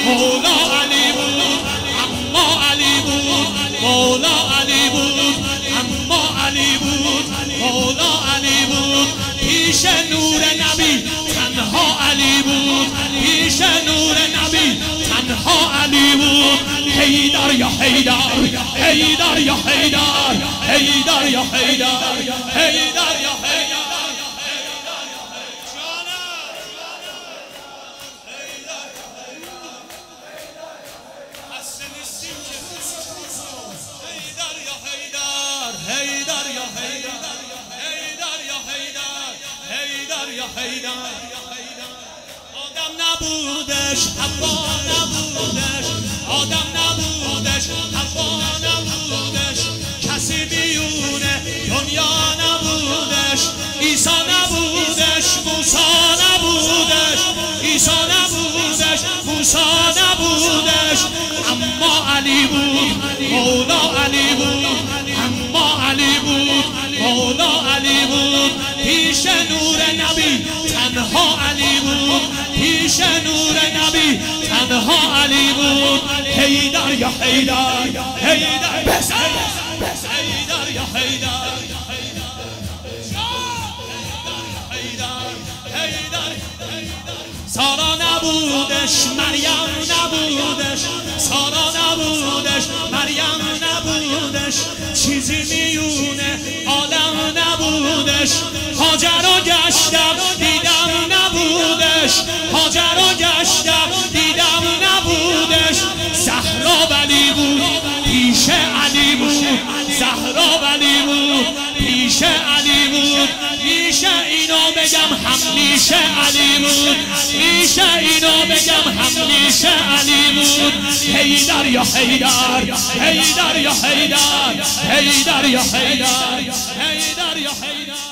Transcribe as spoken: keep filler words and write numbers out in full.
مولا علی بود اما علی بود مولا علی بود اما علی بود مولا علی بود پیش نور نبی تنها علی بود پیش نور نبی تنها علی بود حیدر یا حیدر حیدر یا حیدر حیدر یا حیدر حیدر یا حیدر آدم نبودش حوا نبودش آدم نبودش حوا نبودش کسی بیونه دنیا نبودش عیسی نبودش موسی نبودش عیسی نبودش موسی نبودش اما علی بود مولا علی بود اما علی بود مولا علی بود پیش نور نبی تنها علی بود پیش نور نبی تنها علی بود حیدر یا حیدر حیدر بس حیدر یا حیدر سارا نبودش مریم نبودش سارا نبودش مریم نبودش چیزی میونه عالم نبودش هاجر رو گشتم دیدم نبودش هاجر رو گشتم دیدم نبودش زهرا ولی بود پیش علی بود زهرا ولی بود پیش علی بود میشه اینو بگم همیشه علی بود میشه اینو بگم همیشه علی بود حیدر یا حیدر حیدر یا حیدر حیدر یا حیدر حیدر یا حیدر